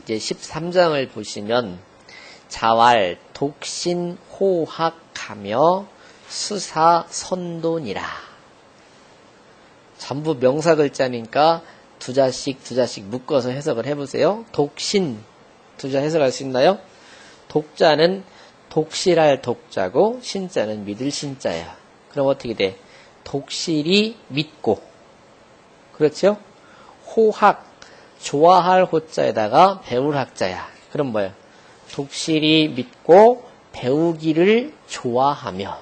이제 13장을 보시면 자왈 독신호학하며 수사선돈이라. 전부 명사 글자니까 두 자씩 묶어서 해석을 해보세요. 독신 두 자 해석할 수 있나요? 독자는 독실할 독자고 신자는 믿을 신자야. 그럼 어떻게 돼? 독실이 믿고, 그렇죠? 호학, 좋아할 호자에다가 배울 학자야. 그럼 뭐야? 독실이 믿고 배우기를 좋아하며.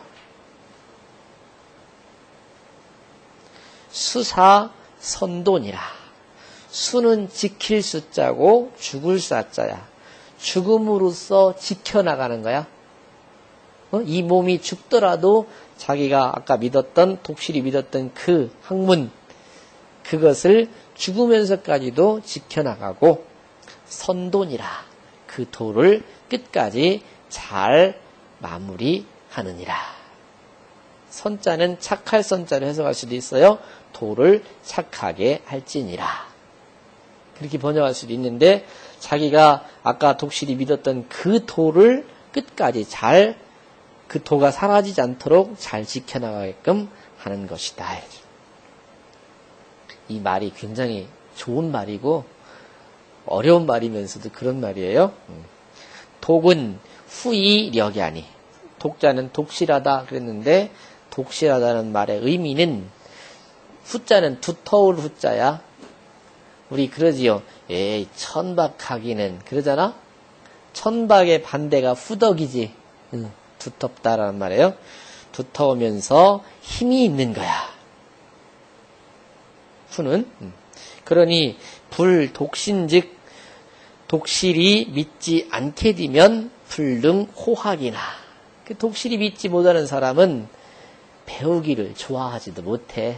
수사 선돈이라. 수는 지킬 수자고 죽을 사자야. 죽음으로써 지켜나가는 거야. 이 몸이 죽더라도 자기가 아까 믿었던, 독실이 믿었던 그 학문, 그것을 죽으면서까지도 지켜나가고, 선돈이라. 그 도를 끝까지 잘 마무리하느니라. 선자는 착할 선자로 해석할 수도 있어요. 도를 착하게 할지니라. 그렇게 번역할 수도 있는데, 자기가 아까 독실이 믿었던 그 도를 끝까지 잘, 그 도가 사라지지 않도록 잘 지켜나가게끔 하는 것이다. 이 말이 굉장히 좋은 말이고 어려운 말이면서도 그런 말이에요. 독은 후이력이 아니. 독자는 독실하다 그랬는데, 독실하다는 말의 의미는, 후자는 두터울 후자야. 우리 그러지요. 에이, 천박하기는 그러잖아. 천박의 반대가 후덕이지. 두텁다라는 말이에요. 두터우면서 힘이 있는 거야. 후는. 그러니 불독신즉 독실이 믿지 않게 되면 불능호학이나. 그 독실이 믿지 못하는 사람은 배우기를 좋아하지도 못해.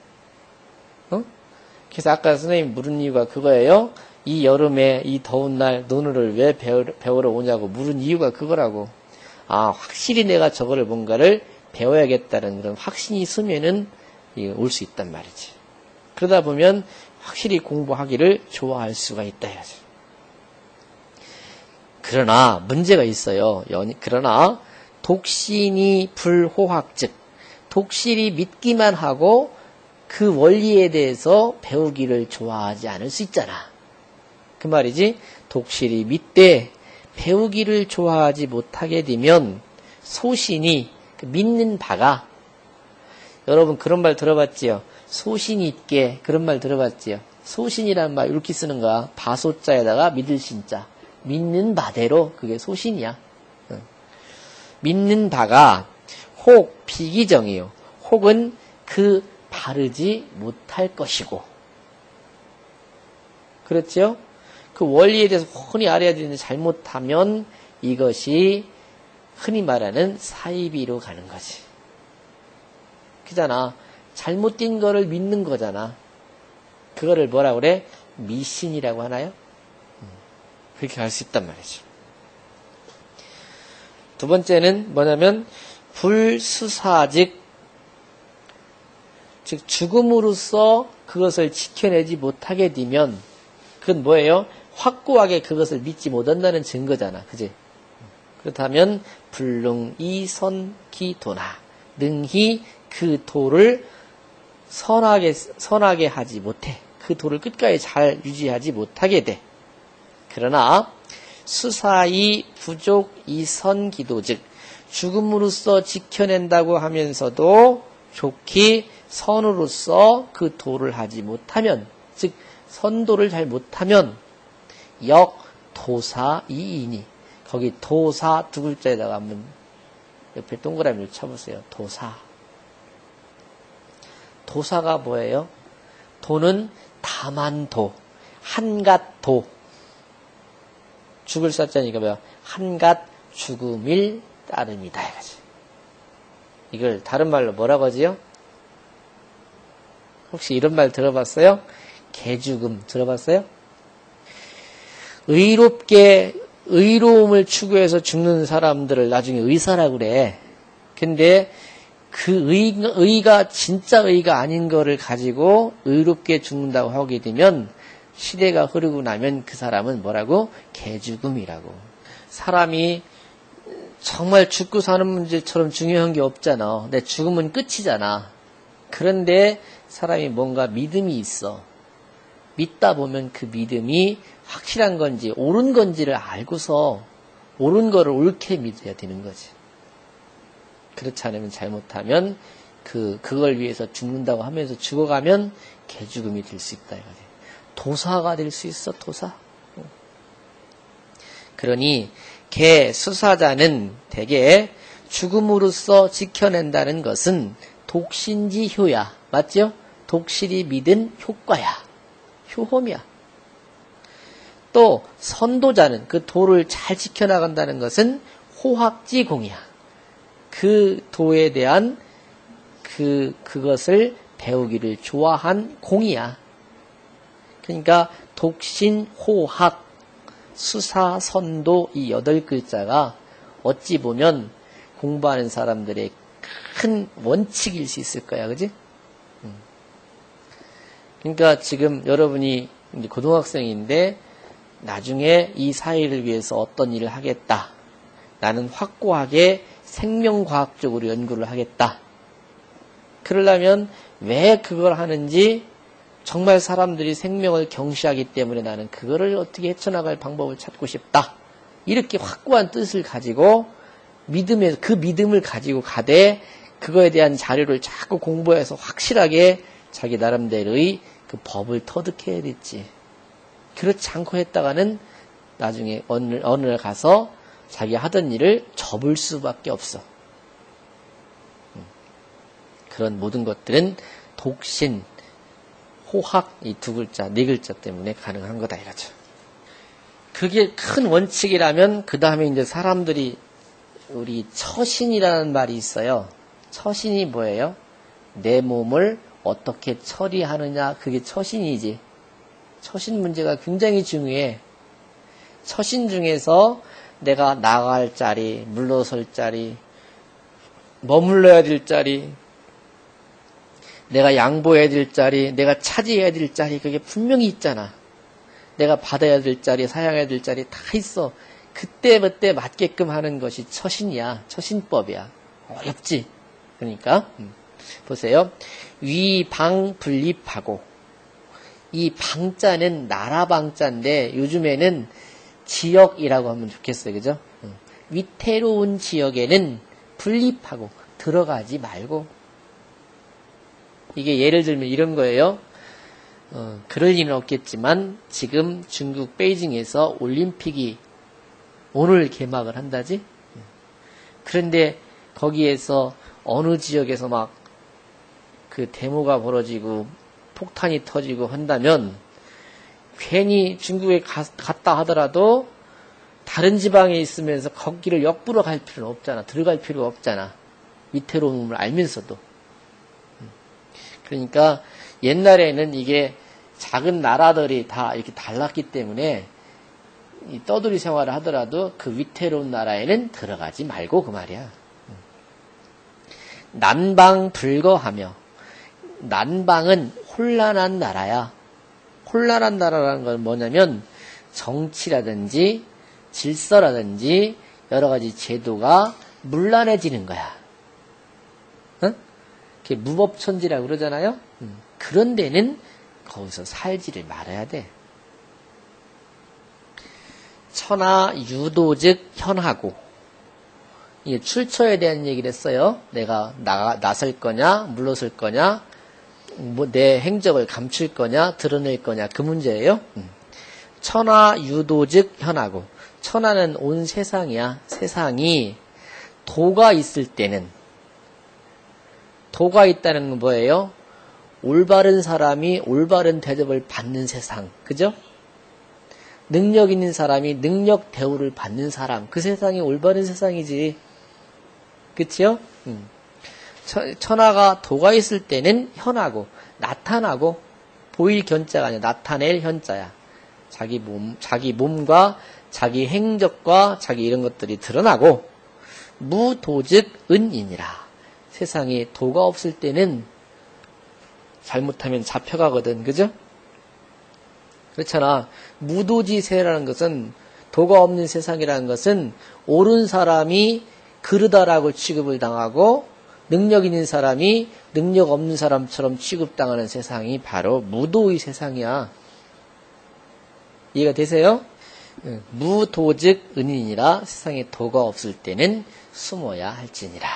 그래서 아까 선생님이 물은 이유가 그거예요. 이 여름에 이 더운 날 논어를 왜 배우러 오냐고 물은 이유가 그거라고. 아, 확실히 내가 저거를 뭔가를 배워야겠다는 그런 확신이 있으면은 올 수 있단 말이지. 그러다 보면 확실히 공부하기를 좋아할 수가 있다 해야지. 그러나 문제가 있어요. 그러나 독신이 불호학즉, 독실이 믿기만 하고 그 원리에 대해서 배우기를 좋아하지 않을 수 있잖아. 그 말이지. 독실이 믿되 배우기를 좋아하지 못하게 되면 소신이, 믿는 바가, 여러분 그런 말 들어봤지요? 소신이 있게, 그런 말 들어봤지요? 소신이란 말 이렇게 쓰는 거야. 바소자에다가 믿을 신자. 믿는 바대로 그게 소신이야. 믿는 바가 혹 비기정이요. 혹은 그 바르지 못할 것이고. 그렇죠? 그 원리에 대해서 훤히 알아야 되는데 잘못하면 이것이 흔히 말하는 사이비로 가는 거지. 그잖아. 잘못된 거를 믿는 거잖아. 그거를 뭐라 그래? 미신이라고 하나요? 그렇게 할 수 있단 말이죠. 두 번째는 뭐냐면 불수사즉, 즉 죽음으로써 그것을 지켜내지 못하게 되면 그건 뭐예요? 확고하게 그것을 믿지 못한다는 증거잖아. 그지? 그렇다면 불능이선기도나, 능히 그 도를 선하게 하지 못해. 그 도를 끝까지 잘 유지하지 못하게 돼. 그러나 수사이 부족 이선기도, 즉 죽음으로써 지켜낸다고 하면서도 좋기 선으로서 그 도를 하지 못하면, 즉 선도를 잘 못하면 역 도사 이인이, 거기 도사 두 글자에다가 한번 옆에 동그라미를 쳐보세요. 도사. 도사가 뭐예요? 도는 다만도, 한갓도. 죽을 사자니까 뭐야? 한갓 죽음일 따름이다 이거지. 이걸 다른 말로 뭐라고 하지요? 혹시 이런 말 들어봤어요? 개죽음 들어봤어요? 의로움을 추구해서 죽는 사람들을 나중에 의사라고 그래. 근데 그 의가 진짜 의가 아닌 거를 가지고 의롭게 죽는다고 하게 되면 시대가 흐르고 나면 그 사람은 뭐라고? 개죽음이라고. 사람이 정말 죽고 사는 문제처럼 중요한 게 없잖아. 내 죽으면 끝이잖아. 그런데 사람이 뭔가 믿음이 있어. 믿다 보면 그 믿음이 확실한 건지 옳은 건지를 알고서 옳은 거를 옳게 믿어야 되는 거지. 그렇지 않으면 잘못하면 그걸 위해서 죽는다고 하면서 죽어가면 개죽음이 될 수 있다 이거지. 도사가 될 수 있어, 도사. 그러니 개 수사자는 대개 죽음으로써 지켜낸다는 것은 독신지효야. 맞죠? 독실이 믿은 효과야. 효험이야. 또 선도자는 그 도를 잘 지켜나간다는 것은 호학지공이야. 그 도에 대한 그것을 배우기를 좋아한 공이야. 그러니까 독신, 호학, 수사, 선도 이 8글자가 어찌 보면 공부하는 사람들의 큰 원칙일 수 있을 거야. 그지? 그러니까 지금 여러분이 이제 고등학생인데 나중에 이 사회를 위해서 어떤 일을 하겠다. 나는 확고하게 생명과학적으로 연구를 하겠다. 그러려면 왜 그걸 하는지 정말 사람들이 생명을 경시하기 때문에 나는 그거를 어떻게 헤쳐나갈 방법을 찾고 싶다. 이렇게 확고한 뜻을 가지고 그 믿음을 가지고 가되 그거에 대한 자료를 자꾸 공부해서 확실하게 자기 나름대로의 그 법을 터득해야 됐지. 그렇지 않고 했다가는 나중에 어느 날 가서 자기 하던 일을 접을 수밖에 없어. 그런 모든 것들은 독신, 호학 이 2글자, 4글자 때문에 가능한 거다 이거죠. 그게 큰 원칙이라면 그 다음에 이제 사람들이 우리 처신이라는 말이 있어요. 처신이 뭐예요? 내 몸을 어떻게 처리하느냐 그게 처신이지. 처신 문제가 굉장히 중요해. 처신 중에서 내가 나갈 자리, 물러설 자리, 머물러야 될 자리, 내가 양보해야 될 자리, 내가 차지해야 될 자리 그게 분명히 있잖아. 내가 받아야 될 자리, 사양해야 될 자리 다 있어. 그때 맞게끔 하는 것이 처신이야. 처신법이야. 어렵지. 그러니까 보세요. 위방 분립하고 이 방자는 나라 방자인데 요즘에는 지역이라고 하면 좋겠어요. 그죠? 위태로운 지역에는 분립하고 들어가지 말고 이게 예를 들면 이런 거예요. 그럴 리는 없겠지만 지금 중국 베이징에서 올림픽이 오늘 개막을 한다지? 그런데 거기에서 어느 지역에서 막 그 데모가 벌어지고 폭탄이 터지고 한다면 괜히 중국에 갔다 하더라도 다른 지방에 있으면서 거기를 역부러 갈 필요는 없잖아. 들어갈 필요가 없잖아. 위태로움을 알면서도. 그러니까 옛날에는 이게 작은 나라들이 다 이렇게 달랐기 때문에 이 떠돌이 생활을 하더라도 그 위태로운 나라에는 들어가지 말고 그 말이야. 난방 불거하며 난방은 혼란한 나라야. 혼란한 나라라는 건 뭐냐면 정치라든지 질서라든지 여러 가지 제도가 문란해지는 거야. 응? 그게 무법천지라고 그러잖아요. 그런 데는 거기서 살지를 말아야 돼. 천하 유도즉 현하고 이게 출처에 대한 얘기를 했어요. 내가 나설 거냐 물러설 거냐 뭐 내 행적을 감출 거냐 드러낼 거냐 그 문제예요. 천하 유도즉 현하고 천하는 온 세상이야. 세상이 도가 있을 때는 도가 있다는 건 뭐예요? 올바른 사람이 올바른 대접을 받는 세상. 그죠? 능력 있는 사람이 능력 대우를 받는 사람. 그 세상이 올바른 세상이지. 그치요? 천하가 도가 있을 때는 현하고 나타나고 보일 견자가 아니라 나타낼 현자야. 자기 몸과 자기 행적과 자기 이런 것들이 드러나고 무도즉 은이니라. 세상에 도가 없을 때는 잘못하면 잡혀가거든. 그죠? 그렇잖아. 무도지세라는 것은, 도가 없는 세상이라는 것은 옳은 사람이 그르다라고 취급을 당하고 능력 있는 사람이 능력 없는 사람처럼 취급당하는 세상이 바로 무도의 세상이야. 이해가 되세요? 무도즉 은인이라 세상에 도가 없을 때는 숨어야 할지니라.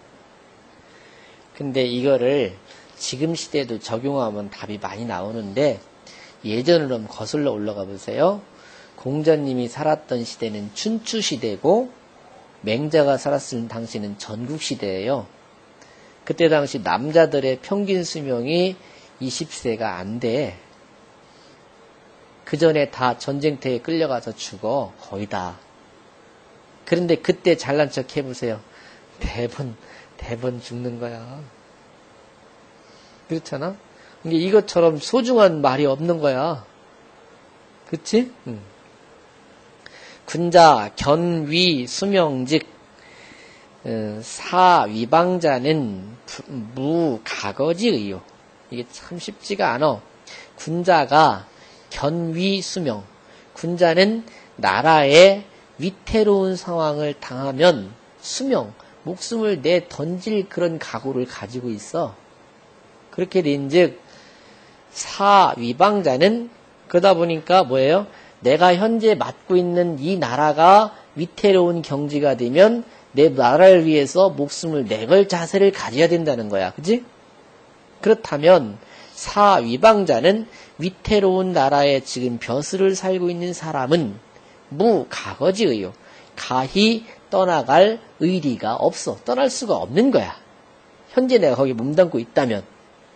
근데 이거를 지금 시대에도 적용하면 답이 많이 나오는데 예전으로 한번 거슬러 올라가 보세요. 공자님이 살았던 시대는 춘추시대고 맹자가 살았을 당시는 전국시대예요. 그때 당시 남자들의 평균 수명이 20세가 안 돼. 그 전에 다 전쟁터에 끌려가서 죽어. 거의 다. 그런데 그때 잘난 척 해보세요. 대번 죽는 거야. 그렇잖아? 근데 이것처럼 소중한 말이 없는 거야. 그치? 군자, 견위, 수명직, 사위방자는 무가거지의요. 이게 참 쉽지가 않아. 군자가 견위, 수명. 군자는 나라에 위태로운 상황을 당하면 수명, 목숨을 내 던질 그런 각오를 가지고 있어. 그렇게 된즉 사위방자는 그러다 보니까 뭐예요? 내가 현재 맡고 있는 이 나라가 위태로운 경지가 되면 내 나라를 위해서 목숨을 내걸 자세를 가져야 된다는 거야. 그치? 그렇다면 사위방자는 위태로운 나라에 지금 벼슬을 살고 있는 사람은 무가거지의요. 가히 떠나갈 의리가 없어. 떠날 수가 없는 거야. 현재 내가 거기 몸담고 있다면.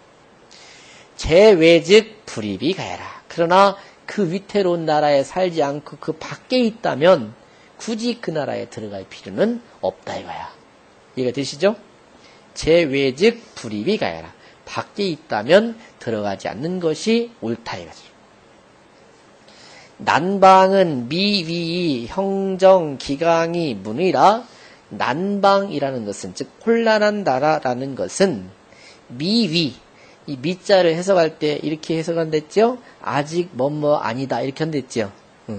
제외즉 불입이 가야라. 그러나 그 위태로운 나라에 살지 않고 그 밖에 있다면 굳이 그 나라에 들어갈 필요는 없다 이거야. 이해가 되시죠? 제외즉 불입이 가야라. 밖에 있다면 들어가지 않는 것이 옳다 이거죠. 난방은 미위 형정 기강이 문의라. 난방이라는 것은 즉 혼란한 나라라는 것은 미위, 이 미자를 해석할 때 이렇게 해석한댔죠. 아직 뭐뭐 아니다 이렇게 한댔죠.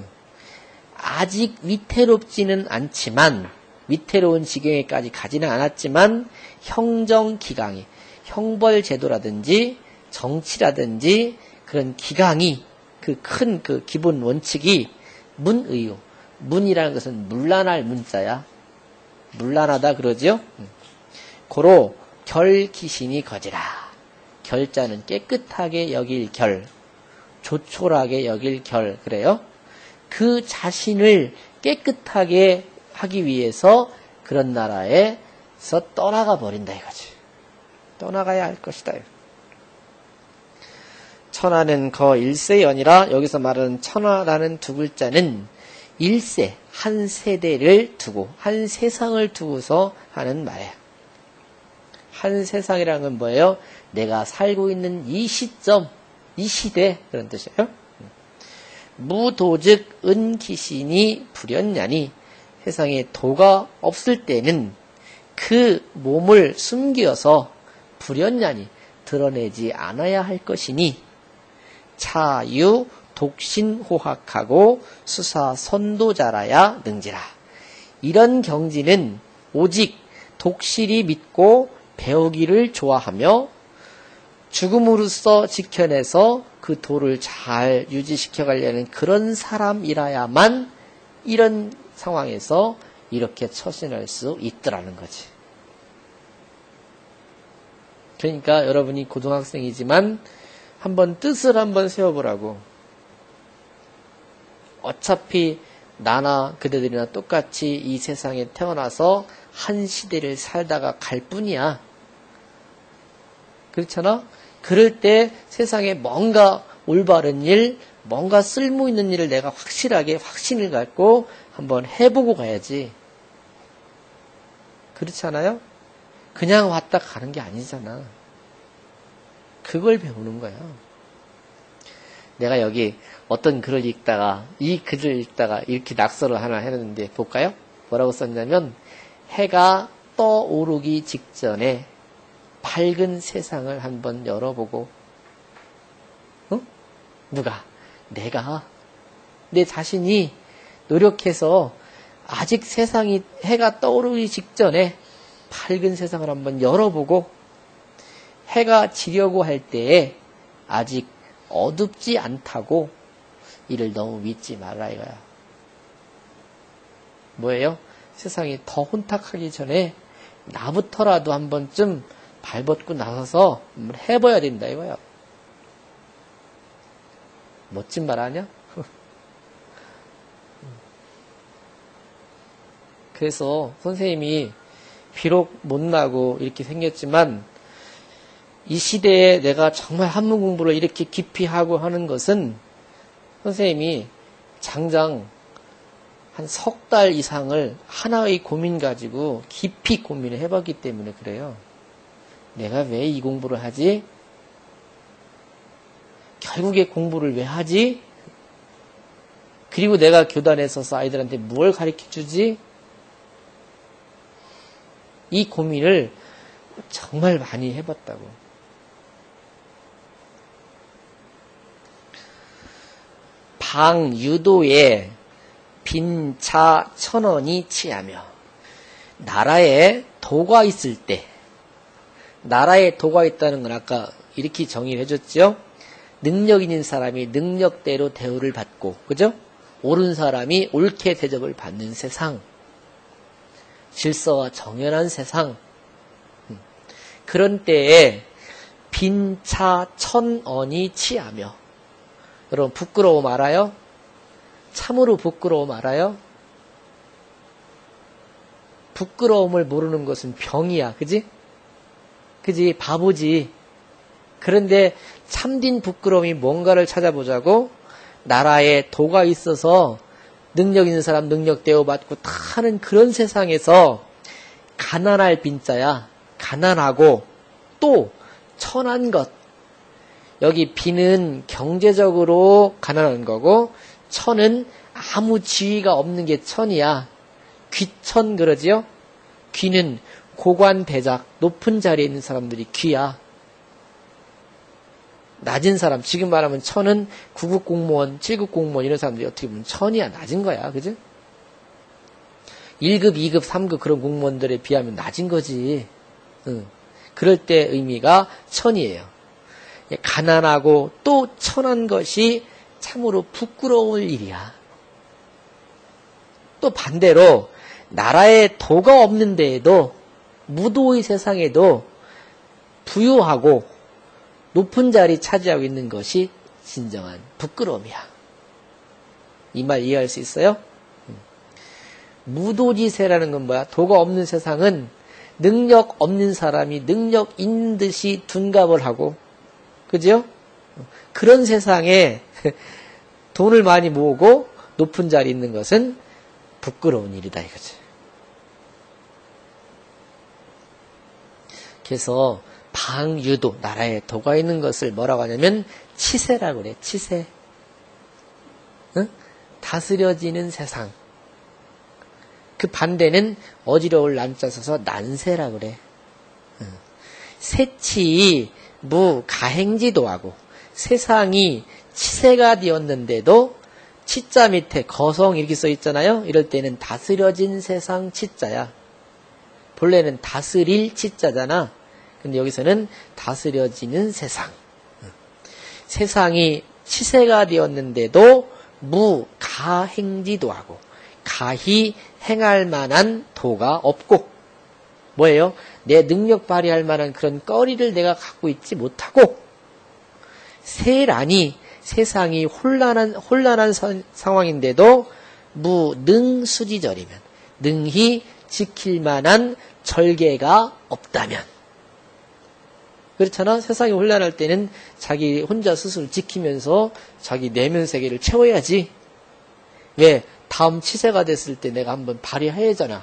아직 위태롭지는 않지만 위태로운 지경에까지 가지는 않았지만 형정기강이 형벌제도라든지 정치라든지 그런 기강이 그 큰 그 기본 원칙이 문의요. 문이라는 것은 문란할 문자야. 문란하다 그러죠. 고로 결기신이 거지라. 결자는 깨끗하게 여길 결, 조촐하게 여길 결 그래요. 그 자신을 깨끗하게 하기 위해서 그런 나라에서 떠나가 버린다 이거지. 떠나가야 할 것이다. 천하는 거 일세연이라. 여기서 말하는 천하라는 두 글자는 일세, 한 세대를 두고 한 세상을 두고서 하는 말이에요. 한 세상이라는 건 뭐예요? 내가 살고 있는 이 시점, 이 시대 그런 뜻이에요. 무도즉 은기신이 불연냐니. 세상에 도가 없을 때는 그 몸을 숨겨서 불연냐니 드러내지 않아야 할 것이니 차유 독신호학하고 수사 선도자라야 능지라. 이런 경지는 오직 독실히 믿고 배우기를 좋아하며 죽음으로써 지켜내서 그 도를 잘 유지시켜 가려는 그런 사람이라야만 이런 상황에서 이렇게 처신할 수 있더라는 거지. 그러니까 여러분이 고등학생이지만 한번 뜻을 한번 세워보라고. 어차피 나나 그대들이나 똑같이 이 세상에 태어나서 한 시대를 살다가 갈 뿐이야. 그렇잖아? 그럴 때 세상에 뭔가 올바른 일, 뭔가 쓸모 있는 일을 내가 확실하게 확신을 갖고 한번 해보고 가야지. 그렇지 않아요? 그냥 왔다 가는 게 아니잖아. 그걸 배우는 거야. 내가 여기 어떤 글을 읽다가 이 글을 읽다가 이렇게 낙서를 하나 했는데 볼까요? 뭐라고 썼냐면 해가 떠오르기 직전에 밝은 세상을 한번 열어보고 누가? 내 자신이 노력해서 아직 세상이 해가 떠오르기 직전에 밝은 세상을 한번 열어보고 해가 지려고 할 때에 아직 어둡지 않다고 이를 너무 믿지 말라 이거야. 뭐예요? 세상이 더 혼탁하기 전에 나부터라도 한 번쯤 발벗고 나서서 한번 해봐야 된다 이거야. 멋진 말 아니야? 그래서 선생님이 비록 못나고 이렇게 생겼지만 이 시대에 내가 정말 한문 공부를 이렇게 깊이 하고 하는 것은 선생님이 장장 한 석 달 이상을 하나의 고민 가지고 깊이 고민을 해봤기 때문에 그래요. 내가 왜 이 공부를 하지? 결국에 공부를 왜 하지? 그리고 내가 교단에 서서 아이들한테 뭘 가르쳐 주지? 이 고민을 정말 많이 해봤다고. 방유도에 빈차 1000원이 취하며 나라에 도가 있을 때 나라에 도가 있다는 건 아까 이렇게 정의를 해줬죠. 능력 있는 사람이 능력대로 대우를 받고 그죠? 옳은 사람이 옳게 대접을 받는 세상 질서와 정연한 세상 그런 때에 빈차 1000원이 취하며 여러분 부끄러움 알아요? 참으로 부끄러움 알아요? 부끄러움을 모르는 것은 병이야. 그지? 그지? 바보지. 그런데 참된 부끄러움이 뭔가를 찾아보자고 나라에 도가 있어서 능력 있는 사람 능력 대우받고 다 하는 그런 세상에서 가난할 빈자야. 가난하고 또 천한 것. 여기 빈은 경제적으로 가난한 거고 천은 아무 지위가 없는 게 천이야. 귀천 그러지요? 귀는 고관 대작 높은 자리에 있는 사람들이 귀야. 낮은 사람 지금 말하면 천은 9급 공무원 7급 공무원 이런 사람들이 어떻게 보면 천이야. 낮은 거야. 그죠? 1급 2급 3급 그런 공무원들에 비하면 낮은 거지. 그럴 때 의미가 천이에요. 가난하고 또 천한 것이 참으로 부끄러울 일이야. 또 반대로 나라에 도가 없는 데에도 무도의 세상에도 부유하고 높은 자리 차지하고 있는 것이 진정한 부끄러움이야. 이 말 이해할 수 있어요? 무도지세라는 건 뭐야? 도가 없는 세상은 능력 없는 사람이 능력 있는 듯이 둔갑을 하고 그죠? 그런 세상에 돈을 많이 모으고 높은 자리에 있는 것은 부끄러운 일이다 이거지. 그래서 방유도 나라에 도가 있는 것을 뭐라고 하냐면 치세라고 그래. 치세. 응? 다스려지는 세상. 그 반대는 어지러울 난자 써서 난세라고 그래. 세치 무가행지도하고 세상이 치세가 되었는데도 치자 밑에 거성 이렇게 써 있잖아요. 이럴 때는 다스려진 세상 치자야. 본래는 다스릴 치자잖아. 근데 여기서는 다스려지는 세상. 세상이 치세가 되었는데도 무가행지도하고 가히 행할 만한 도가 없고 뭐예요? 내 능력 발휘할 만한 그런 거리를 내가 갖고 있지 못하고 세란이 세상이 혼란한 상황인데도 무능수지절이면 능히 지킬 만한 절개가 없다면 그렇잖아. 세상이 혼란할 때는 자기 혼자 스스로 지키면서 자기 내면 세계를 채워야지. 왜? 다음 치세가 됐을 때 내가 한번 발휘해야 하잖아.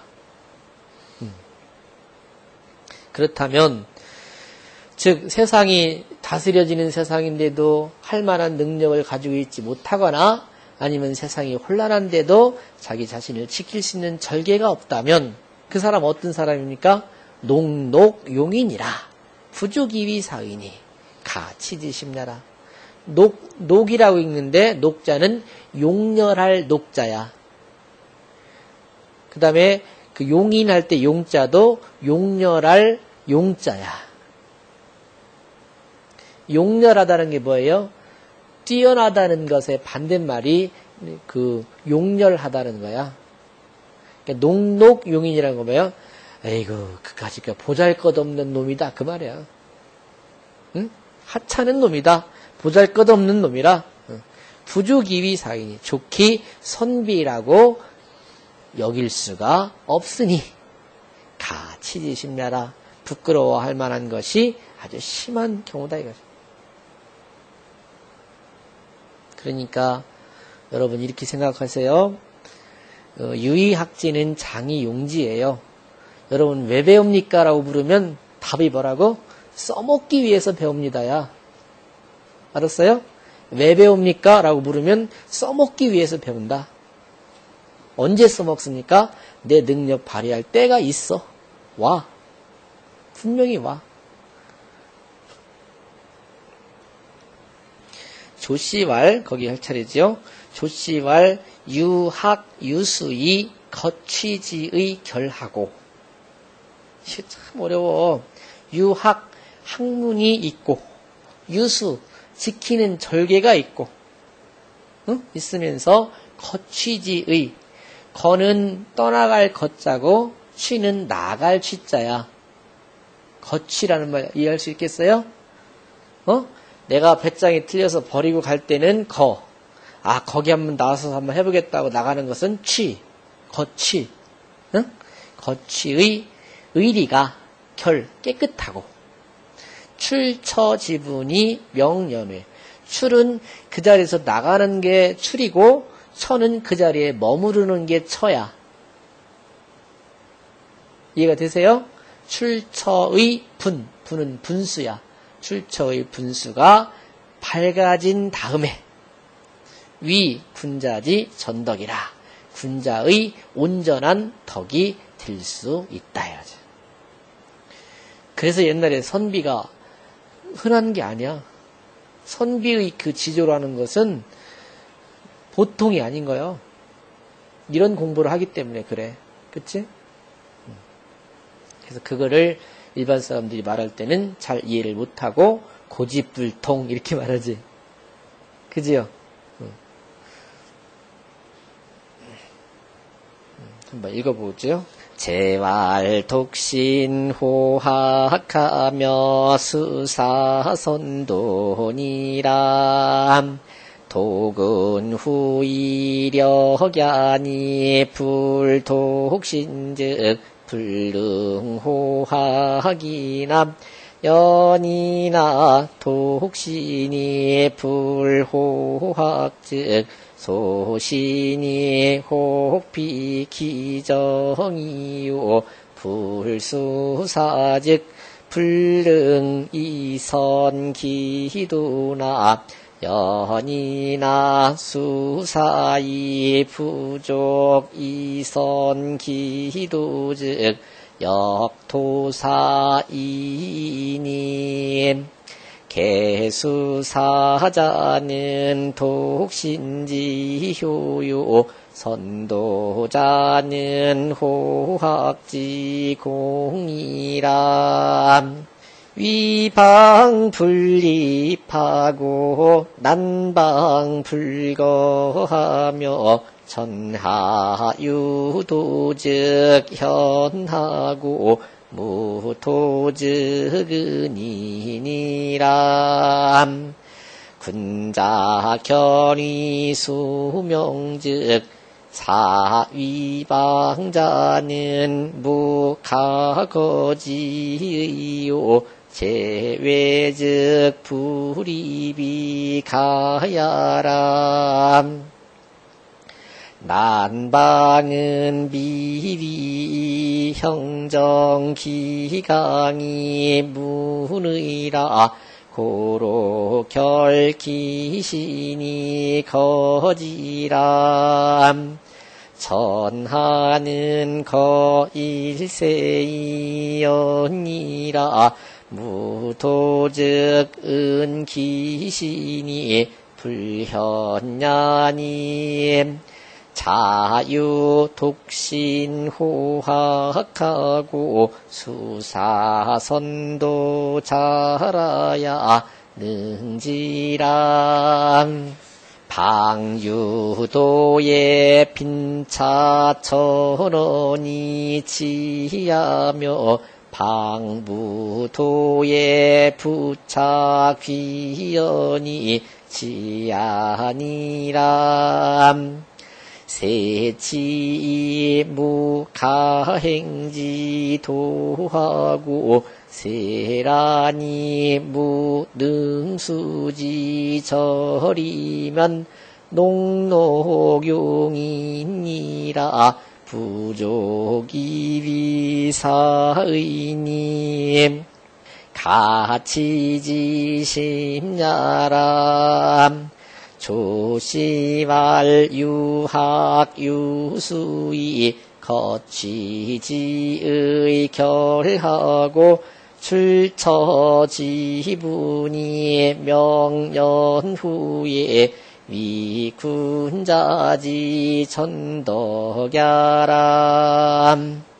그렇다면 즉 세상이 다스려지는 세상인데도 할 만한 능력을 가지고 있지 못하거나 아니면 세상이 혼란한데도 자기 자신을 지킬 수 있는 절개가 없다면 그 사람 어떤 사람입니까? 농록용인이라 부족이위 사의니 가치지심나라. 녹이라고 읽는데 녹자는 용렬할 녹자야. 그 다음에 그 용인할 때 용자도 용렬할 용자야. 용렬하다는 게 뭐예요? 뛰어나다는 것의 반대말이 그 용렬하다는 거야. 그러니까 녹록용인이라는 거 뭐예요? 에이구, 그까짓 거 보잘것없는 놈이다. 그 말이야. 응? 하찮은 놈이다. 보잘것없는 놈이라. 부주기위 사인이 좋기 선비라고 여길 수가 없으니 가치지심야라. 부끄러워할 만한 것이 아주 심한 경우다 이거죠. 그러니까 여러분 이렇게 생각하세요. 유의학지는 장이용지예요. 여러분 왜 배웁니까? 라고 물으면 답이 뭐라고? 써먹기 위해서 배웁니다야. 알았어요? 왜 배웁니까? 라고 물으면 써먹기 위해서 배운다. 언제 써먹습니까? 내 능력 발휘할 때가 있어. 와. 분명히 와. 조씨왈 거기 할 차례죠. 조씨왈 유학 유수이 거취지의 결하고. 참 어려워. 유학 학문이 있고 유수 지키는 절개가 있고 있으면서 거취지의 거는 떠나갈 거자고 취는 나갈 취자야. 거취라는 말 이해할 수 있겠어요? 내가 배짱이 틀려서 버리고 갈 때는 거. 아, 거기 한번 나와서 한번 해보겠다고 나가는 것은 취. 거취. 거취의 의리가 결 깨끗하고. 출처 지분이 명연회. 출은 그 자리에서 나가는 게 출이고 처는 그 자리에 머무르는 게 처야. 이해가 되세요? 출처의 분은 분수야. 출처의 분수가 밝아진 다음에 위 군자지 전덕이라. 군자의 온전한 덕이 될 수 있다. 이거죠. 그래서 옛날에 선비가 흔한 게 아니야. 선비의 그 지조라는 것은 보통이 아닌 거예요. 이런 공부를 하기 때문에 그래. 그치? 그래서 그거를 일반 사람들이 말할 때는 잘 이해를 못하고 고집불통 이렇게 말하지. 그지요? 한번 읽어보죠. 재활독신호학하며 수사선돈이라 독은후이력야니 불독신즉 불능호학이나 연이나 독신이 불호학즉 소신이 혹비기정이요 불수사즉 불능이선기도나 연이나 수사이 부족 이선기도즉 역토사이님 개수사자는 독신지효요 선도자는 호학지공이라 위방불립하고 난방불거하며 전하유도즉 현하고 무토즉은이니라 군자견이수명즉 사위방자는 무가거지요 제외즉 불입이 가야라 난방은 미리 형정기강이 문의라 고로 결기신이 거지람 전하는 거일세이언이라 무도즉 은기신이 불현냐니 자유 독신 호학하고 수사선도 잘하야 능지람 방유도에 빈차 1,000원이 지하며 방부도에 부차 귀연이 지아니람 세치 무가행지도하고 세란이 무능수지 절이면 농록용이니라 부족이 위사의님 가치지심야람 조시발 유학유수이 거취지의 결하고 출처지분이 명년 후에 위군자지 천덕야람